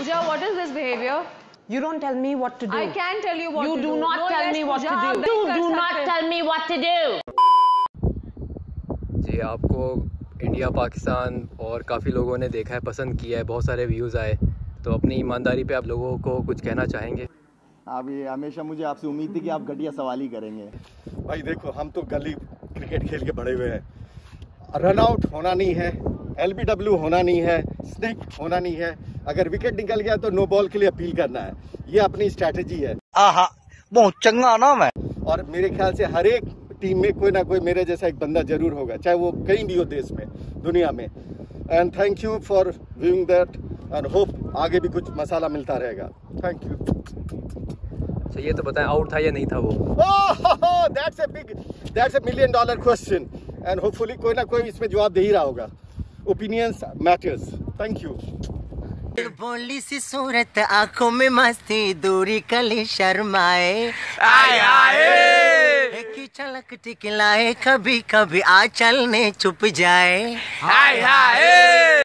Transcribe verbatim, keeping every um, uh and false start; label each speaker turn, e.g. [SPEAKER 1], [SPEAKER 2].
[SPEAKER 1] Pooja, what is this behavior?
[SPEAKER 2] You don't tell me what to do.
[SPEAKER 1] I can tell you what
[SPEAKER 2] you
[SPEAKER 1] to do.
[SPEAKER 2] You do not
[SPEAKER 1] no,
[SPEAKER 2] tell
[SPEAKER 1] yes,
[SPEAKER 2] me what
[SPEAKER 1] Pooja,
[SPEAKER 2] to do. You do not tell me what to do.
[SPEAKER 3] जी, आपको India, Pakistan और काफ़ी लोगों ने देखा है, पसंद किया है, बहुत सारे व्यूज़ आए, तो अपनी ईमानदारी पे आप लोगों को कुछ कहना चाहेंगे?
[SPEAKER 4] अभी हमेशा मुझे आपसे उम्मीद थी कि आप घटिया सवाल ही करेंगे।
[SPEAKER 5] भाई देखो, हम तो गली क्रिकेट खेल के बड़े हुए हैं। रन आउट होना नहीं है, एल बी डब्ल्यू होना नहीं है, स्निक होना नहीं है। अगर विकेट निकल गया तो नो बॉल के लिए अपील करना है। ये अपनी स्ट्रैटेजी है।
[SPEAKER 6] आहा, बहुत चंगा नाम है। और
[SPEAKER 5] मेरे ख्याल से हर एक टीम में कोई ना कोई मेरे जैसा एक बंदा जरूर होगा, चाहे वो कहीं भी हो देश में, दुनिया में। And thank you for viewing that and hope आगे भी कुछ मसाला मिलता रहेगा। Thank you.
[SPEAKER 3] अच्छा, ये तो बताएं, आउट था या नहीं था वो?
[SPEAKER 5] Oh, that's a big that's a million dollar question and hopefully कोई ना कोई इसमें जवाब दे ही रहा होगा। Opinions matters. Thank you.
[SPEAKER 7] बोली सी सूरत, आंखों में मस्ती, दूरी कली शर्माए,
[SPEAKER 6] आए आए
[SPEAKER 7] की झलक टिकलाए, कभी कभी आंचल ने छुप जाए,
[SPEAKER 6] हाय हाय।